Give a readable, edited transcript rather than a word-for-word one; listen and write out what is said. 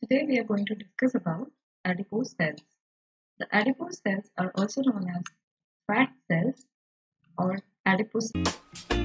Today we are going to discuss about adipose cells. The adipose cells are also known as fat cells or adipose.